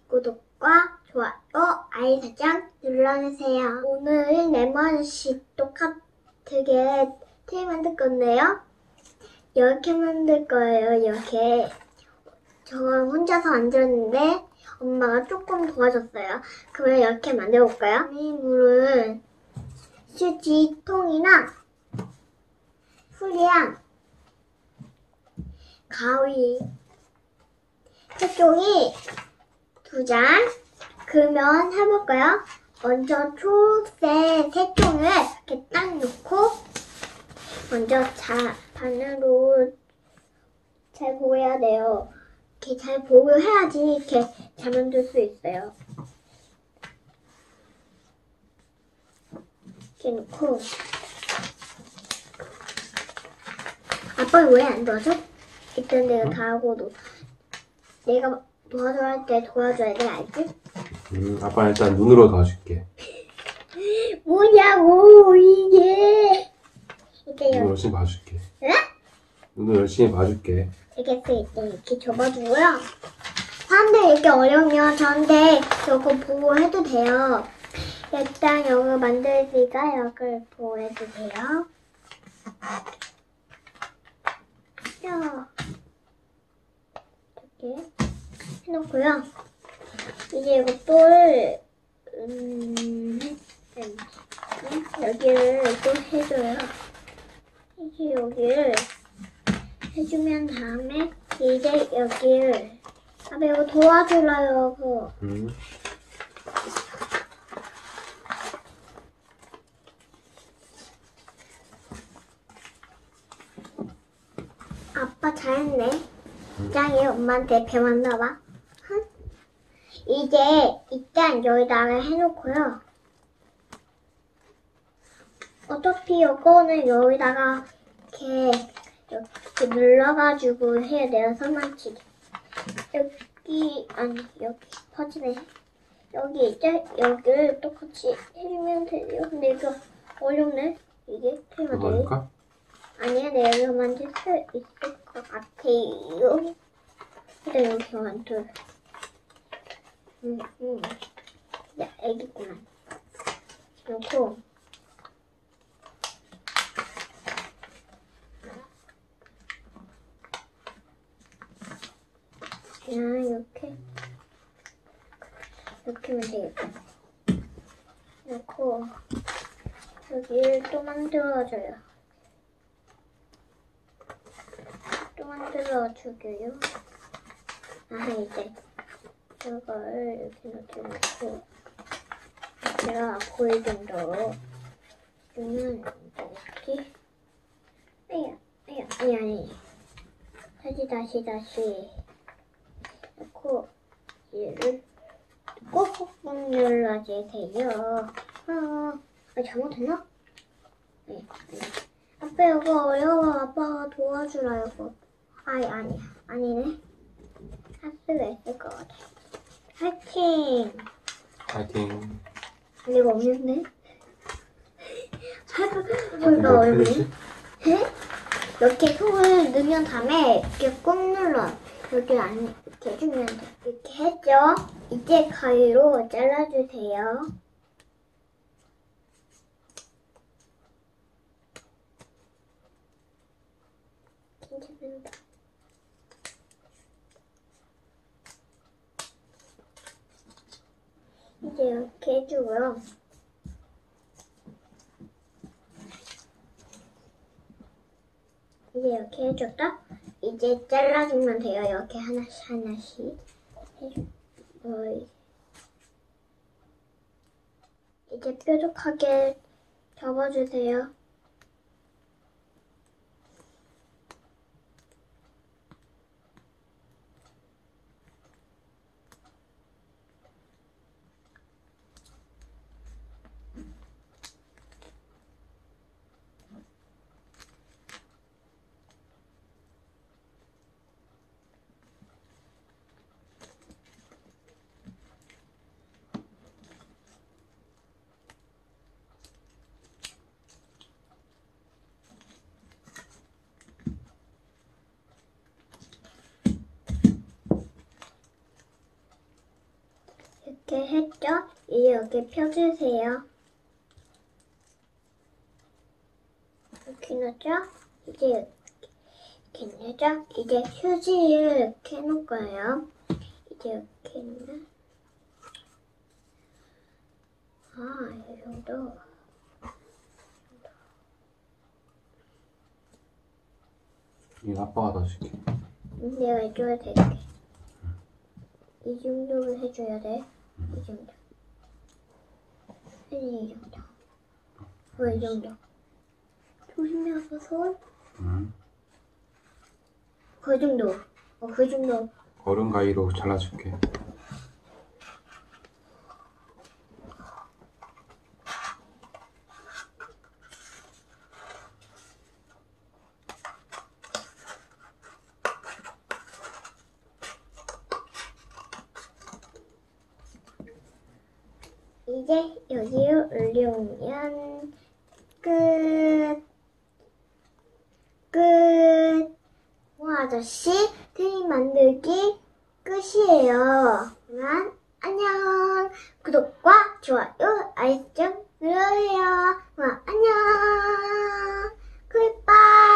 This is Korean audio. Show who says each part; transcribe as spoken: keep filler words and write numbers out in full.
Speaker 1: 구독과 좋아요, 알림 설정 눌러주세요. 오늘 레몬씨 똑같게 티 만들 건데요. 이렇게 만들 거예요. 이렇게. 저 혼자서 만들었는데 엄마가 조금 도와줬어요. 그러면 이렇게 만들어 볼까요? 이 물은 휴지통이나 술이랑 가위, 색종이 두 장. 그러면 해볼까요? 먼저 초록색 색종이를 이렇게 딱 놓고 먼저 자, 반으로 잘 보여야 돼요. 이렇게 잘 보고 해야지 이렇게 잘 만들 수 있어요. 이렇게 놓고 아빠 왜 안 도와줘? 일단 내가 다 하고 도 내가 도와줘야 할 때 도와줘야 돼, 알지?
Speaker 2: 음, 아빠 일단 눈으로 도와줄게.
Speaker 1: 뭐냐고 이게 이렇게
Speaker 2: 눈으로
Speaker 1: 열-
Speaker 2: 열심히 봐줄게.
Speaker 1: 응?
Speaker 2: 눈으로 열심히 봐줄게.
Speaker 1: 이렇게 쓸 때 이렇게 접어주고요. 사람들 이렇게 어려우면 저한테 이거 보고 해도 돼요. 일단 여기 만들기가 여기를 보고 해도 돼요. 자, 이렇게 해놓고요. 이제 이것도 음, 여기를 또 해줘요. 이제 여기를 해주면 다음에 이제 여기를 아빠 이거 도와주라요. 그거.
Speaker 2: 음.
Speaker 1: 아빠 잘했네. 짱이 엄마한테 배웠나 봐. 응? 이제 일단 여기다가 해놓고요. 어차피 이거는 여기다가 이렇게 이렇게 눌러가지고 해야 돼요. 손만치기. 여기 아니 여기 퍼지네. 여기 이제 여기를 똑같이 해주면 돼요. 근데 이거 어렵네. 이게 틀면
Speaker 2: 이거
Speaker 1: 돼요.
Speaker 2: 할까?
Speaker 1: 아니야, 내가 이거 만들 수 있을 것 같아요. 일단 이렇게 만들. 음, 음. 야, 애기구만. 놓고. 그냥 이렇게. 이렇게 하면 되겠다. 놓고. 여기를 또 만들어줘요. 또 만들어주게요. 아, 이제 이걸 이렇게 이렇게 놓고 제가 보일 정도로 주면 이렇게 아야, 아야, 아니 아니 다시 다시 다시 놓고 얘를 꼭꼭 눌러주세요. 아, 아 잘못했나? 네, 네. 아빠 이거 어려워. 아빠가 도와주라 이거. 아니 아니 아니네. 할 수가 있을 것 같아. 파이팅.
Speaker 2: 파이팅.
Speaker 1: 이거 어렵네. 할거 이거
Speaker 2: 이거 어떻게
Speaker 1: 어렵네.
Speaker 2: 되지?
Speaker 1: 해? 이렇게 손을 넣은 다음에 이렇게 꾹 눌러. 여기 안 이렇게 해주면 돼. 이렇게 했죠? 이제 가위로 잘라주세요. 괜찮은데. 이제 이렇게 해주고요. 이제 이렇게 해줬다? 이제 잘라주면 돼요. 이렇게 하나씩 하나씩 해주. 어이. 이제 뾰족하게 접어주세요. 이렇게 했죠? 이제 여기 펴주세요. 이렇게 넣죠? 이제 이렇게 넣죠? 이제 휴지를 이렇게 해놓을 거예요. 이제 이렇게 있는 아, 이 정도.
Speaker 2: 이거 아빠가 더 줄게.
Speaker 1: 내가 해줘야 될게. 이 정도를 해줘야 돼. 이 정도. 아니, 이 정도. 어, 이 정도. 조심해서 손.
Speaker 2: 음.
Speaker 1: 그 정도. 어, 그 정도.
Speaker 2: 얼음 가위로 잘라줄게.
Speaker 1: 이제 여기에 올려오면 끝. 끝. 와, 아저씨 트리 만들기 끝이에요. 그러면 안녕. 구독과 좋아요, 알림 눌러주세요. 와, 안녕. 굿바이.